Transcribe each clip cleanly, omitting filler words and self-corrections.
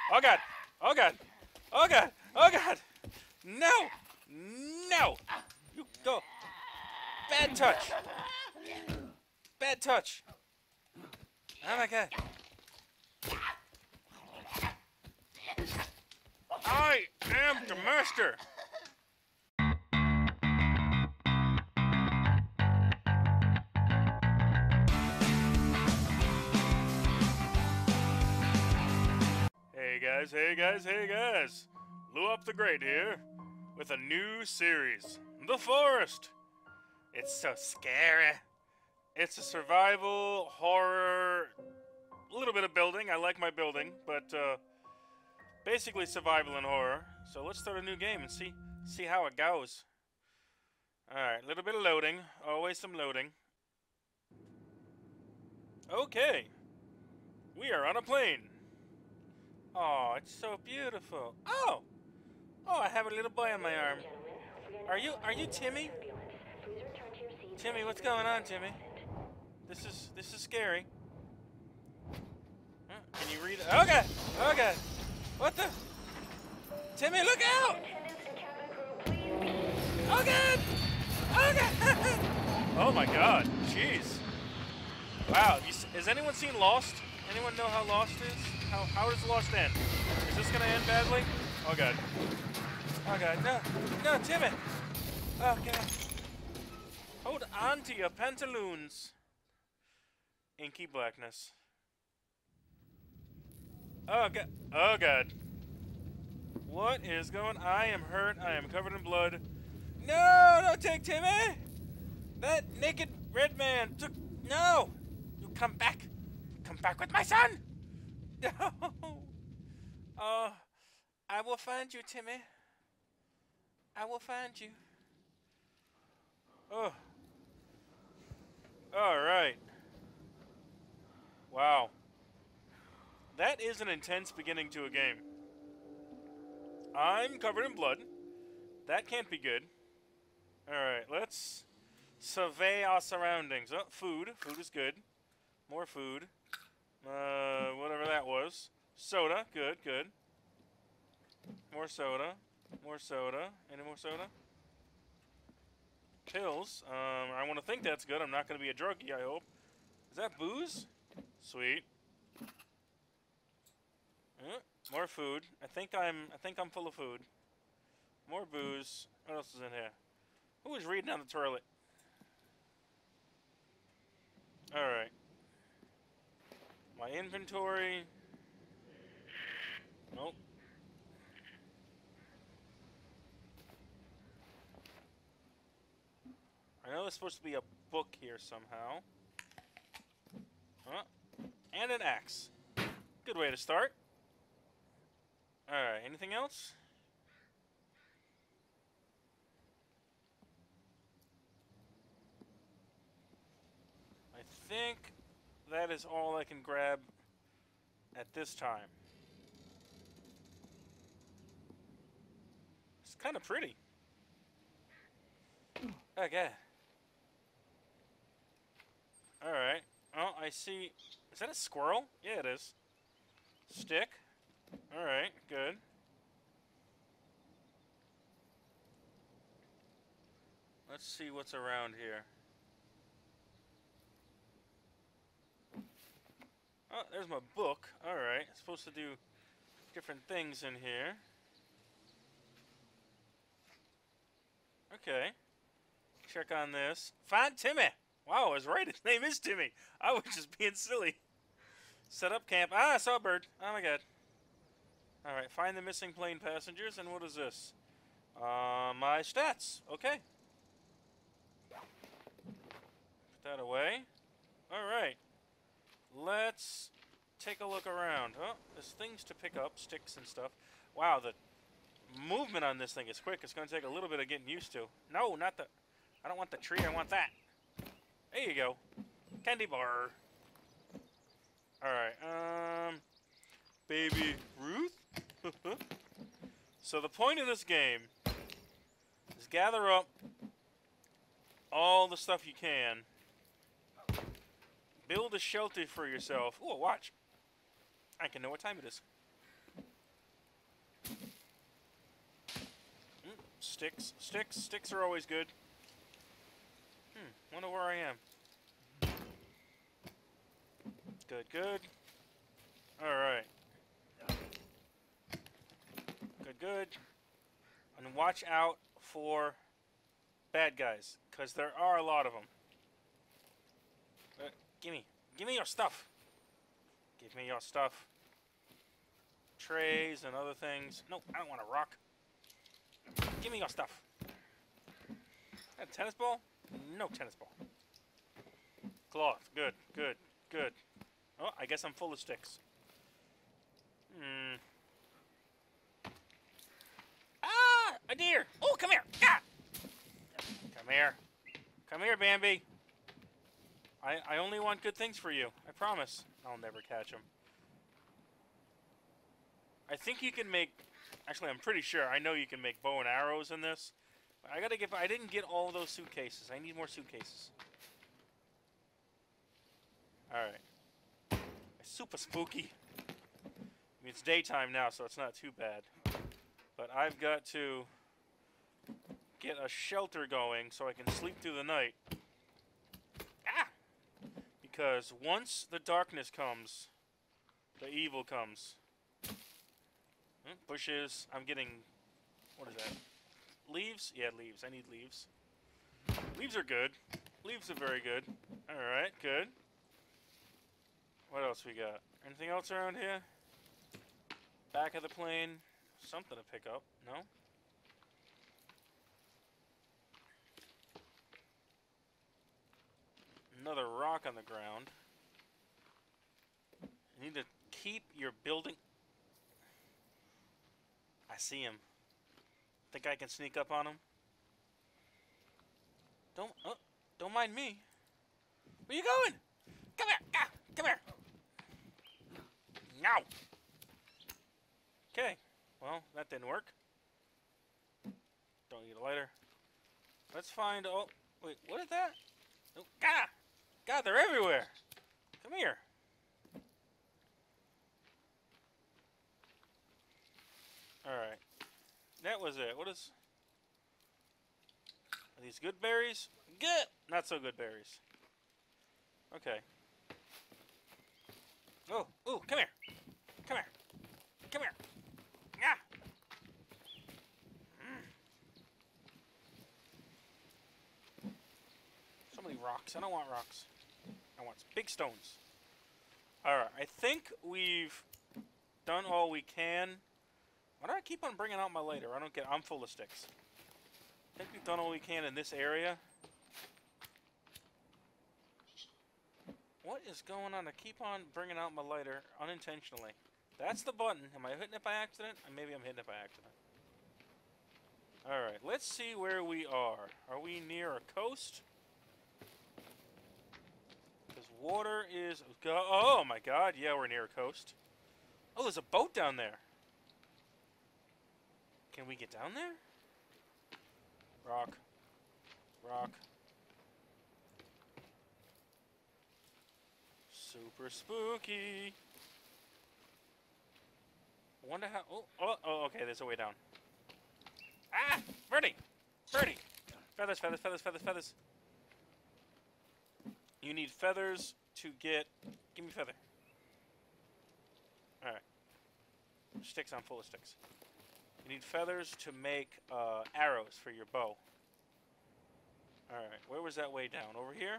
Oh god! Oh god! Oh god! Oh god! No! No! You go! Bad touch! Bad touch! Oh my god! I am the master! Hey guys, hey guys, hey guys! Luap TheGreat here with a new series, The Forest. It's so scary. It's a survival, horror, a little bit of building. I like my building, but basically survival and horror. So let's start a new game and see how it goes. Alright, a little bit of loading. Always some loading. Okay. We are on a plane. Oh, it's so beautiful. Oh! Oh, I have a little boy on my arm. Are you Timmy? Timmy, what's going on, Timmy? This is scary. Huh, can you read it? Oh god! Oh god! What the? Timmy, look out! Oh god! Oh god! Oh my god! Jeez! Wow! Has anyone seen Lost? Anyone know how Lost is? How does Lost end? Is this gonna end badly? Oh god! Oh god! No! No, Timmy! Oh god! Hold on to your pantaloons. Inky blackness. Oh god! Oh god! What is going? I am hurt. I am covered in blood. No! Don't take Timmy! That naked red man took. No! You come back! Come back with my son! No! Oh, I will find you, Timmy. I will find you. Oh. Alright. Wow. That is an intense beginning to a game. I'm covered in blood. That can't be good. Alright, let's survey our surroundings. Oh, food. Food is good. More food. Whatever that was. Soda. Good, good. More soda. More soda. Any more soda? Pills. I want to think that's good. I'm not going to be a druggie, I hope. Is that booze? Sweet. More food. I think I'm full of food. More booze. What else is in here? Who is reading on the toilet? Alright. My inventory. Nope. I know there's supposed to be a book here somehow. Huh? And an axe. Good way to start. Alright, anything else? I think that is all I can grab at this time. It's kind of pretty. Okay. Alright. Oh, I see. Is that a squirrel? Yeah, it is. Stick. Alright, good. Let's see what's around here. Oh, there's my book. Alright, supposed to do different things in here. Okay. Check on this. Find Timmy! Wow, I was right. His name is Timmy. I was just being silly. Set up camp. Ah, I saw a bird. Oh my god. Alright, find the missing plane passengers. And what is this? My stats. Okay. Put that away. Alright. Let's take a look around. Oh, there's things to pick up. Sticks and stuff. Wow, the movement on this thing is quick. It's going to take a little bit of getting used to. No, not the... I don't want the tree. I want that. There you go. Candy bar. Alright, Baby Ruth? So the point of this game is gather up all the stuff you can. Build a shelter for yourself. Ooh, watch. I can know what time it is. Sticks are always good. Wonder where I am. Good. Alright. Good. And watch out for bad guys, because there are a lot of them. Give me your stuff. Give me your stuff. Trays and other things. No, I don't want a rock. Give me your stuff. A tennis ball? No tennis ball. Cloth. Good. Oh, I guess I'm full of sticks. Ah! A deer! Oh, come here! Ah! Come here, Bambi. I only want good things for you. I promise. I'll never catch him. I think you can make... Actually, I'm pretty sure. I know you can make bow and arrows in this. I didn't get all those suitcases. I need more suitcases. Alright. Super spooky. I mean, it's daytime now, so it's not too bad. But I've got to get a shelter going so I can sleep through the night. Ah! Because once the darkness comes, the evil comes. Bushes. I'm getting... What is that? Leaves? Yeah, leaves. I need leaves. Leaves are good. Leaves are very good. Alright, good. What else we got? Anything else around here? Back of the plane. Something to pick up. No? Another rock on the ground. You need to keep your building... I see him. Think I can sneak up on him? Don't mind me. Where you going? Come here! Ah, come here! Now! Okay. Well, that didn't work. Don't need a lighter. Let's find... Oh, wait, what is that? Oh, ah! God, they're everywhere! Come here. Alright. That was it. What is... Are these good berries? Good! Not so good berries. Okay. Oh, ooh, come here. Come here. Come here. Ah! So many rocks. I don't want rocks. I want big stones. Alright, I think we've done all we can. Why do I keep on bringing out my lighter? I don't get... I'm full of sticks. I think we've done all we can in this area. What is going on? I keep on bringing out my lighter unintentionally. That's the button. Am I hitting it by accident? Maybe I'm hitting it by accident. Alright, let's see where we are. Are we near a coast? Because water is... Oh my god, yeah, we're near a coast. Oh, there's a boat down there. Can we get down there? Rock. Rock. Super spooky. I wonder how... Oh, okay, there's a way down. Ah! Birdie! Birdie! Feathers, feathers, feathers, feathers, feathers. You need feathers to get... Give me feather. Alright. Sticks, I'm full of sticks. You need feathers to make arrows for your bow. Alright, where was that way down? Over here?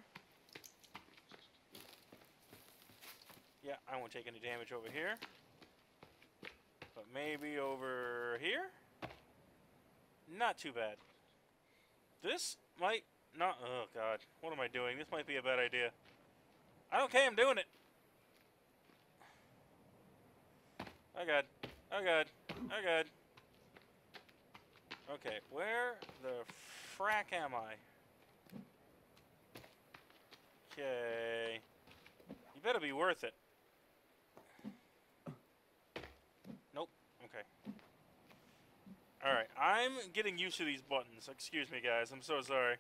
Yeah, I won't take any damage over here. But maybe over here? Not too bad. This might not... Oh, God. What am I doing? This might be a bad idea. Okay, I'm doing it. Oh, God. Oh, God. Oh, God. Okay, where the frack am I? Okay. You better be worth it. Nope. Okay. Alright, I'm getting used to these buttons. Excuse me, guys. I'm so sorry.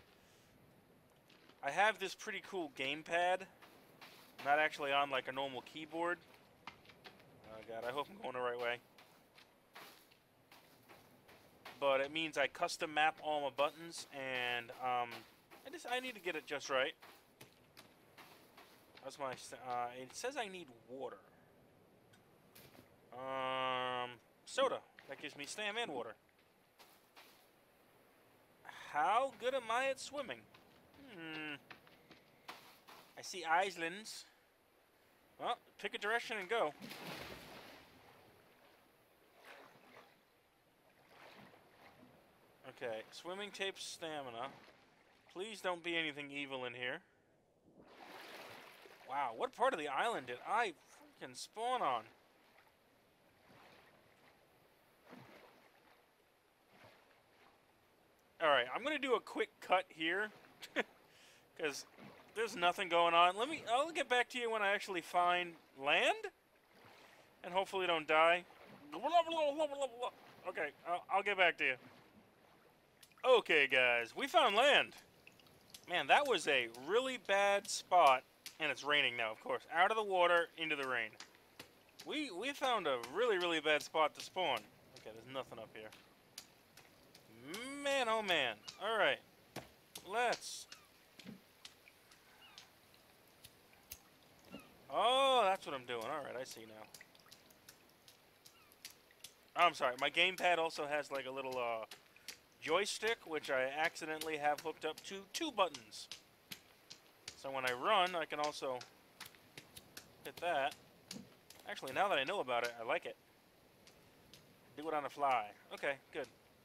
I have this pretty cool gamepad. Not actually on like a normal keyboard. Oh god, I hope I'm going the right way. but it means I custom map all my buttons, and I need to get it just right. That's my. It says I need water. Soda. That gives me stam and water. How good am I at swimming? I see islands. Well, pick a direction and go. Okay, swimming tapes stamina. Please don't be anything evil in here. Wow, what part of the island did I freaking spawn on? Alright, I'm gonna do a quick cut here. Because there's nothing going on. I'll get back to you when I actually find land. And hopefully don't die. Okay, I'll get back to you. Okay, guys, we found land. Man, that was a really bad spot. And it's raining now, of course. Out of the water, into the rain. We found a really, really bad spot to spawn. Okay, there's nothing up here. Man, oh man. Alright. Let's... Oh, that's what I'm doing. Alright, I see now. I'm sorry, my gamepad also has like a little joystick, which I accidentally have hooked up to 2 buttons. So when I run, I can also hit that. Actually, now that I know about it, I like it. Do it on the fly. Okay, good.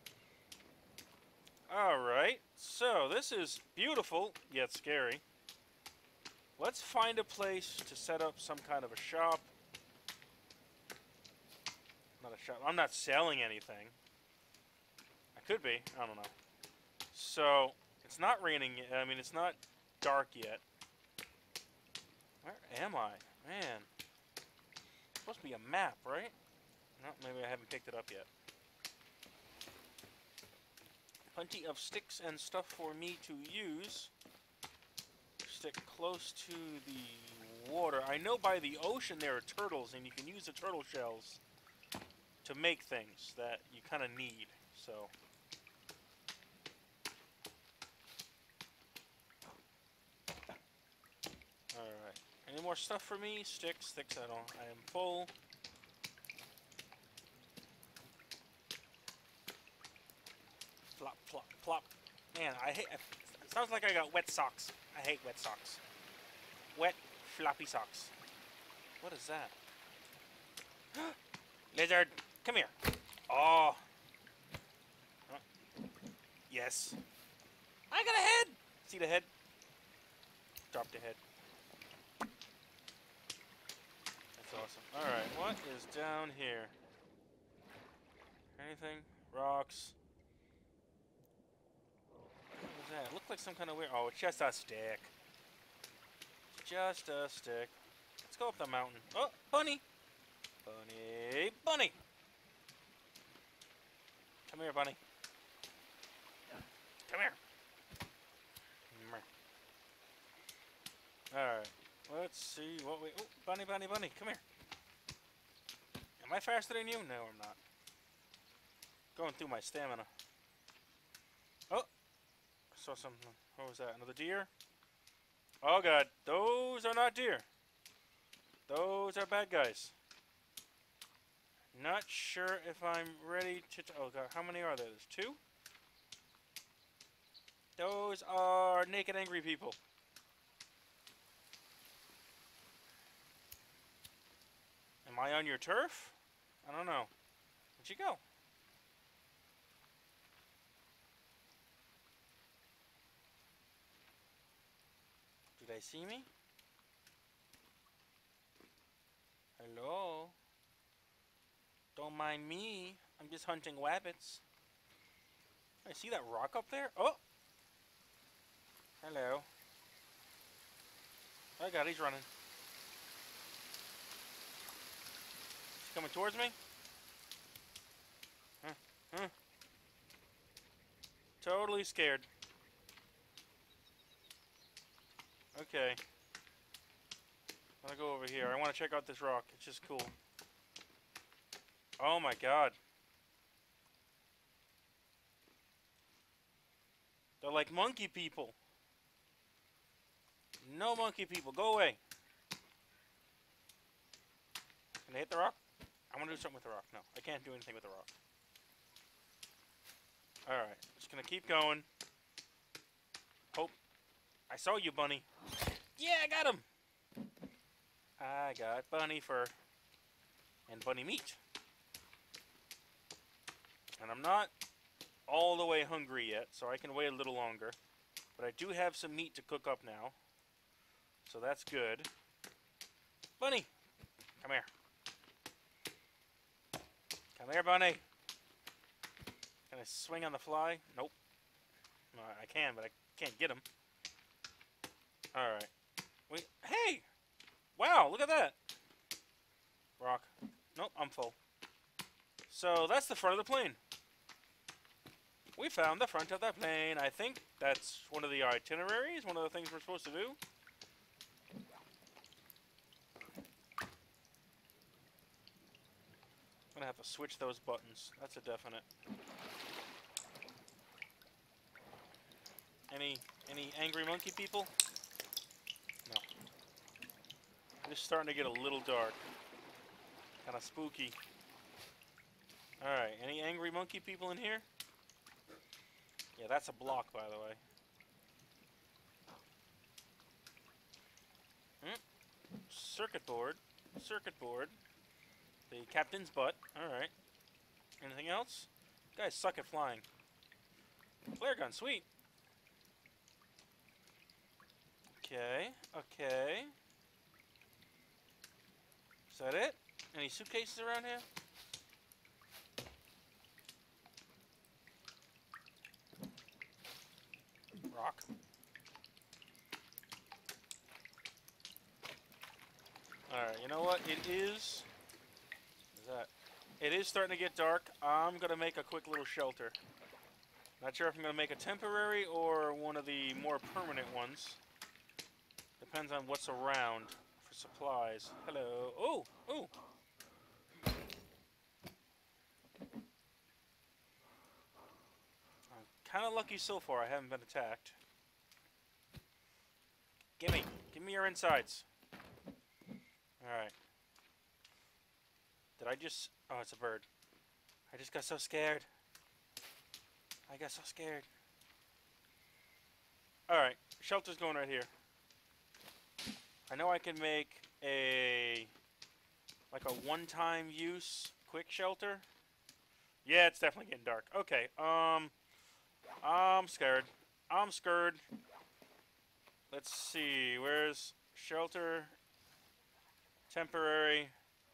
Alright, so this is beautiful, yet scary. Let's find a place to set up some kind of a shop. Not a shop. I'm not selling anything. I could be. I don't know. So, it's not raining yet. I mean, it's not dark yet. Where am I? Man. It's supposed to be a map, right? No, maybe I haven't picked it up yet. Plenty of sticks and stuff for me to use. Stick close to the water. I know by the ocean there are turtles, and you can use the turtle shells to make things that you kind of need. So, all right. Any more stuff for me? Sticks. I am full. Plop, plop, plop. Man, I hate. It sounds like I got wet socks. I hate wet socks. Wet, floppy socks. What is that? Lizard, come here. Oh. Yes. I got a head. See the head? Drop the head. That's awesome. Alright, what is down here? Anything? Rocks. What was that? It looked like some kind of weird... Oh, it's just a stick. It's just a stick. Let's go up the mountain. Oh, bunny! Bunny! Bunny! Come here, bunny. Come here. Alright. Let's see what we... Oh, bunny, bunny, bunny. Come here. Am I faster than you? No, I'm not. Going through my stamina. Oh! I saw something. What was that? Another deer? Oh god. Those are not deer. Those are bad guys. Not sure if I'm ready to... Oh god, how many are there? There's 2? Those are naked angry people. Am I on your turf? I don't know. Where'd you go? Did they see me? Hello? Don't mind me. I'm just hunting wabbits. I see that rock up there? Oh! Hello. Oh god, he's running. He's coming towards me? Huh? Totally scared. Okay. I'm gonna go over here. I want to check out this rock. It's just cool. Oh my god. They're like monkey people. No monkey people. Go away. Can I hit the rock? I want to do something with the rock. No, I can't do anything with the rock. Alright, just gonna keep going. Hope. I saw you, bunny. Yeah, I got him! I got bunny fur. And bunny meat. And I'm not all the way hungry yet, so I can wait a little longer. But I do have some meat to cook up now. So that's good. Bunny! Come here. Come here, bunny. Can I swing on the fly? Nope. No, I can, but I can't get him. Alright. Wait. Hey! Wow, look at that. Rock. Nope, I'm full. So, that's the front of the plane. We found the front of the plane. I think that's one of the itineraries, one of the things we're supposed to do. I'm gonna have to switch those buttons. That's a definite. Any angry monkey people? No. It's starting to get a little dark. Kind of spooky. Alright, any angry monkey people in here? Yeah, that's a block, by the way. Circuit board. Circuit board. The captain's butt. Alright. Anything else? You guys suck at flying. Flare gun, sweet. Okay, okay. Is that it? Any suitcases around here? Rock. Alright, you know what? It is... It is starting to get dark. I'm going to make a quick little shelter. Not sure if I'm going to make a temporary or one of the more permanent ones. Depends on what's around for supplies. Hello. Oh! Oh! I'm kind of lucky so far I haven't been attacked. Gimme! Give me your insides. Alright. Did I just... Oh, it's a bird. I just got so scared. I got so scared. Alright, shelter's going right here. I know I can make a... like a one-time use quick shelter. Yeah, it's definitely getting dark. Okay, I'm scared. I'm scared. Let's see, where's shelter? Temporary.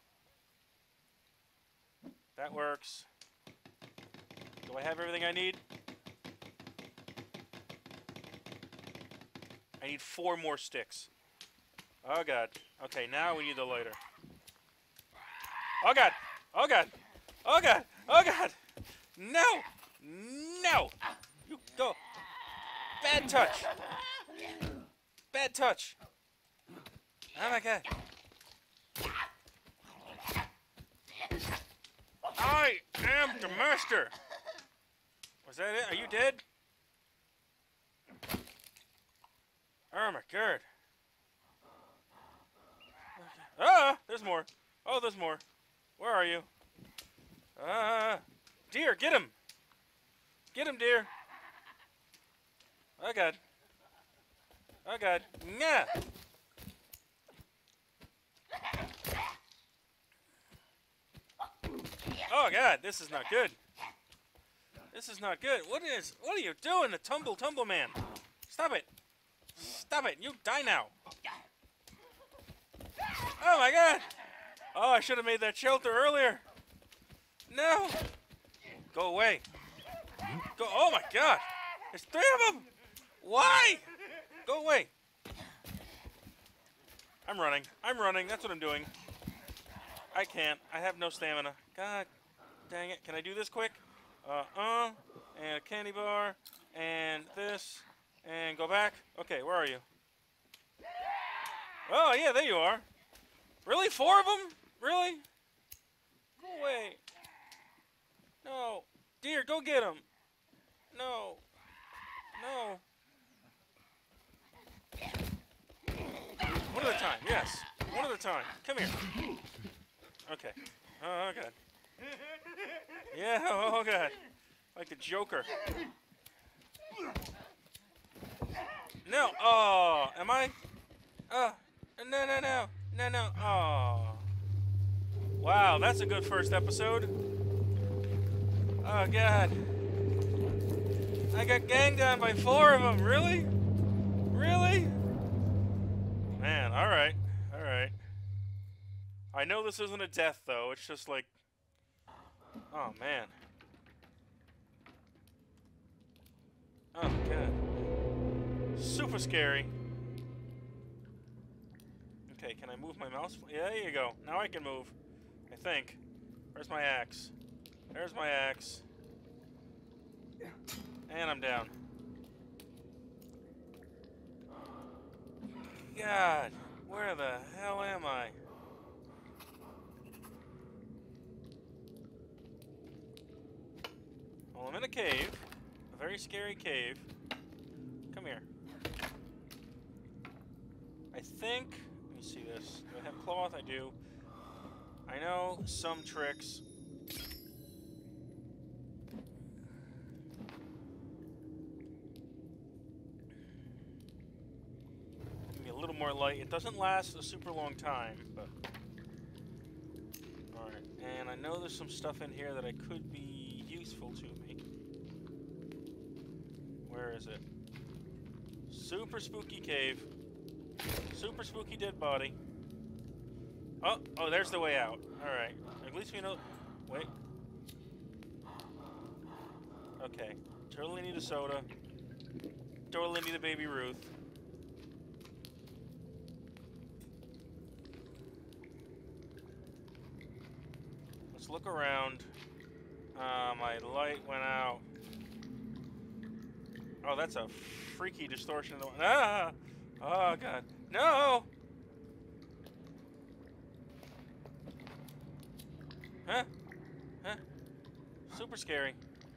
That works. Do I have everything I need? I need 4 more sticks. Oh god. Okay, now we need the lighter. Oh god! Oh god! Oh god! Oh god! No! No! You go! Bad touch! Bad touch! Oh my god! I am the master! Was that it? Are you dead? Oh my god. Ah! There's more. Oh, there's more. Where are you? Deer, get him! Get him, deer! Oh god. Oh god. Nah! Oh god, this is not good. This is not good. What are you doing, the tumble man? Stop it. Stop it. You die now. Oh my god. Oh, I should have made that shelter earlier. No. Go away. Go. Oh my god. There's 3 of them. Why? Go away. I'm running. I'm running. That's what I'm doing. I can't. I have no stamina. God dang it. Can I do this quick? And a candy bar. And this. And go back. Okay, where are you? Oh, yeah, there you are. Really? 4 of them? Really? Go away. No. Deer, go get him. No. No. One at a time, yes. One at a time. Come here. Okay. Oh, God. Yeah, oh, God. Like the Joker. No. Oh, am I? Oh, no, no, no. No, no. Oh. Wow, that's a good first episode. Oh, God. I got ganged on by 4 of them. Really? Really? Man, alright. Alright. I know this isn't a death, though. It's just like... Oh, man. Oh, God. Super scary. Okay, can I move my mouse? Yeah, there you go. Now I can move. I think. Where's my axe? There's my axe. And I'm down. God, where the hell am I? Well, I'm in a cave. A very scary cave. Come here. I think... Let me see this. Do I have cloth? I do. I know some tricks. Give me a little more light. It doesn't last a super long time, but... Alright, and I know there's some stuff in here that I could be useful to me. Where is it? Super spooky cave. Super spooky dead body. Oh, oh, there's the way out. Alright. At least we know... Wait. Okay. Totally need a soda. Totally need a Baby Ruth. Let's look around. My light went out. Oh, that's a freaky distortion. Ah! Oh, God. No! Huh? Huh? Super scary.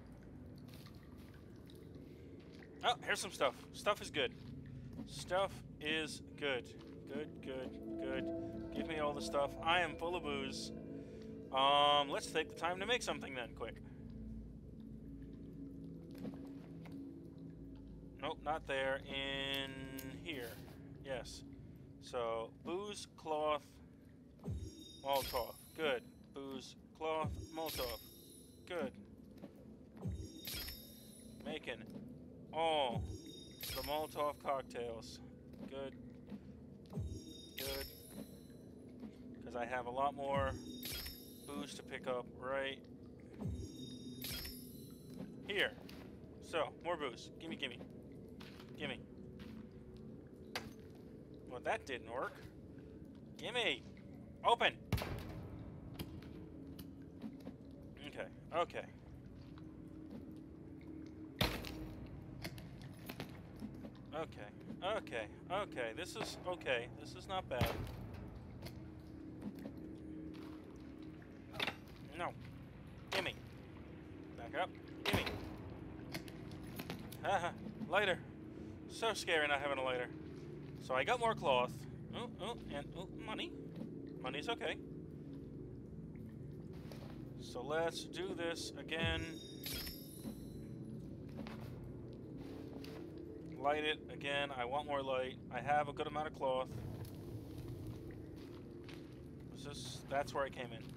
Oh, here's some stuff. Stuff is good. Stuff is good. Good, good, good. Give me all the stuff. I am full of booze. Let's take the time to make something then, quick. Nope, not there. In here. Yes. So, booze, cloth, Molotov. Good. Booze, cloth, Molotov. Good. Making all the Molotov cocktails. Good. Good. Because I have a lot more booze to pick up right here. So, more booze. Gimme, gimme. Gimme. Well, that didn't work. Gimme! Open! Okay, okay. Okay, okay, okay. This is okay. This is not bad. No. Gimme. Back up. Gimme. Haha. Lighter. So scary not having a lighter. So I got more cloth. Oh, oh, and oh, money. Money's okay. So let's do this again. Light it again. I want more light. I have a good amount of cloth. Was this? That's where I came in.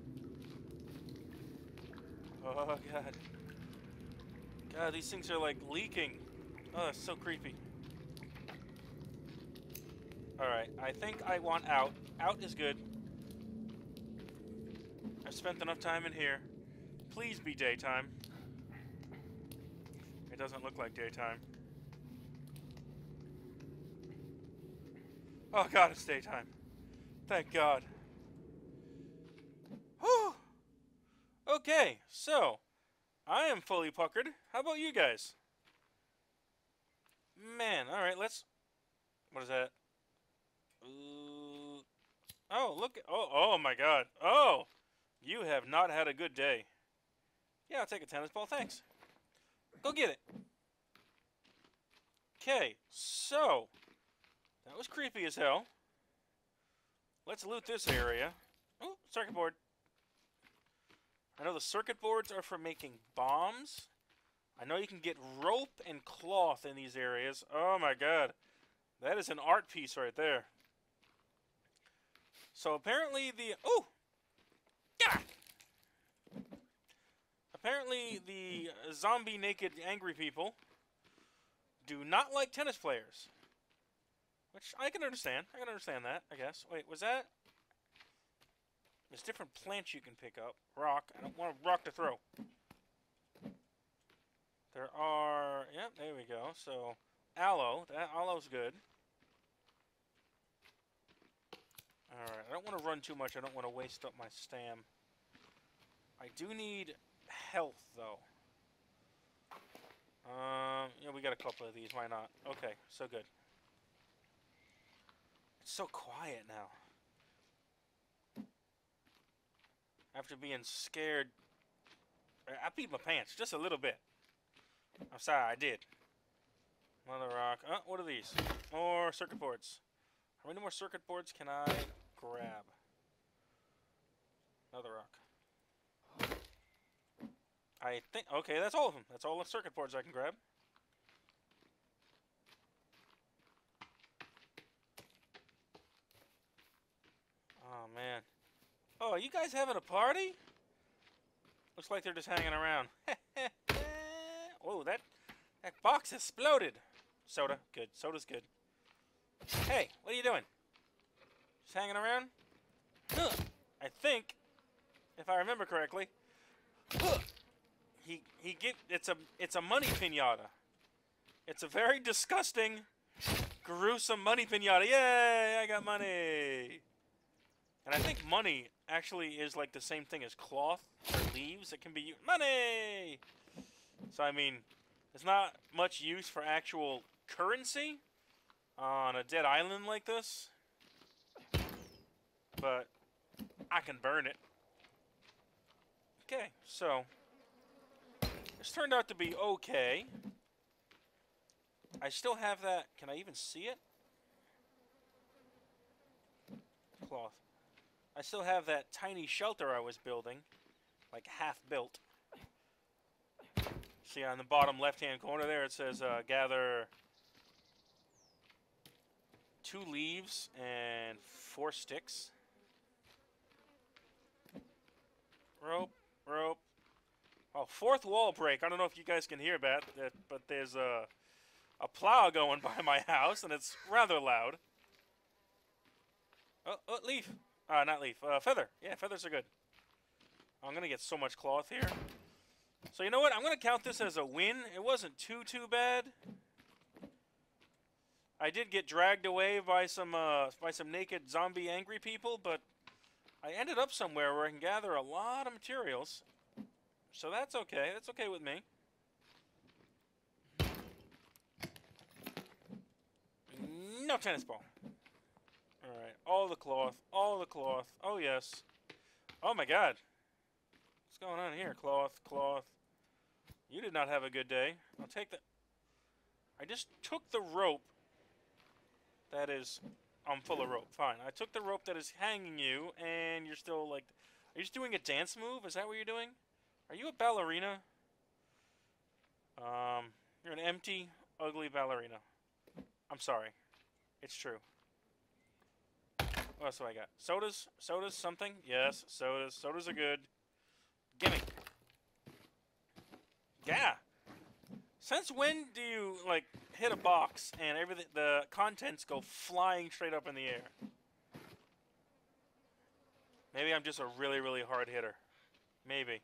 Oh, God. God, these things are like leaking. Oh, that's so creepy. Alright, I think I want out. Out is good. I've spent enough time in here. Please be daytime. It doesn't look like daytime. Oh, God, it's daytime. Thank God. Whew. Okay, so I am fully puckered. How about you guys? Man, alright, let's... What is that? Oh, look. Oh my God. Oh, you have not had a good day. Yeah, I'll take a tennis ball. Thanks. Go get it. Okay, so that was creepy as hell. Let's loot this area. Oh, circuit board. I know the circuit boards are for making bombs. I know you can get rope and cloth in these areas. Oh my god. That is an art piece right there. So apparently the... Oh! Yeah! Apparently the zombie naked angry people do not like tennis players. Which I can understand. I can understand that, I guess. Wait, was that... There's different plants you can pick up. Rock. I don't want a rock to throw. There are... Yeah, there we go. So, aloe. That aloe's good. Alright, I don't want to run too much. I don't want to waste up my stam. I do need health, though. Yeah, we got a couple of these. Why not? Okay, so good. It's so quiet now. After being scared... I peed my pants just a little bit. I'm sorry, I did. Another rock. Oh, what are these? More circuit boards. How many more circuit boards can I grab? Another rock. I think... Okay, that's all of them. That's all the circuit boards I can grab. Oh, man. Oh, are you guys having a party? Looks like they're just hanging around. Whoa, that box exploded. Soda, good. Soda's good. Hey, what are you doing? Just hanging around? I think, if I remember correctly, it's a money pinata. It's a very disgusting, gruesome money pinata. Yay! I got money. And I think money actually is like the same thing as cloth or leaves. It can be used. Money! So, I mean, there's not much use for actual currency on a dead island like this. But I can burn it. Okay, so this turned out to be okay. I still have that. Can I even see it? Cloth. I still have that tiny shelter I was building, like half built. See, on the bottom left-hand corner there, it says gather 2 leaves and 4 sticks. Rope, rope. Oh, 4th wall break. I don't know if you guys can hear that, but there's a plow going by my house, and it's rather loud. Oh, leaf. Not leaf. Feather. Yeah, feathers are good. I'm gonna get so much cloth here. So you know what? I'm gonna count this as a win. It wasn't too bad. I did get dragged away by some naked zombie angry people, but I ended up somewhere where I can gather a lot of materials. So that's okay. That's okay with me. No tennis ball. Alright, all the cloth, all the cloth. Oh, yes. Oh, my God. What's going on here? Cloth, cloth. You did not have a good day. I'll take that. I just took the rope that is... I'm full of rope. Fine. I took the rope that is hanging you, and you're still, like... Are you just doing a dance move? Is that what you're doing? Are you a ballerina? You're an empty, ugly ballerina. I'm sorry. It's true. What else do I got? Sodas? Sodas something? Yes, sodas. Sodas are good. Gimme. Yeah. Since when do you, like, hit a box and everything, the contents go flying straight up in the air? Maybe I'm just a really, really hard hitter. Maybe.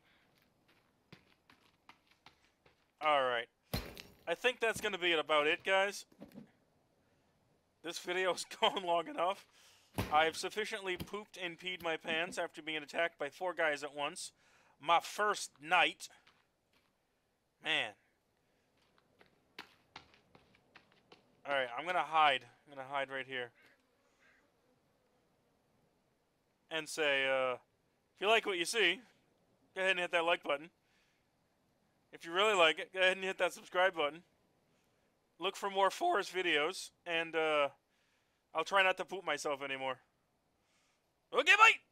Alright. I think that's going to be about it, guys. This video's gone long enough. I've sufficiently pooped and peed my pants after being attacked by 4 guys at once. My first night. Man. Alright, I'm gonna hide. I'm gonna hide right here. And say, if you like what you see, go ahead and hit that like button. If you really like it, go ahead and hit that subscribe button. look for more forest videos, and I'll try not to poop myself anymore. Okay, bye!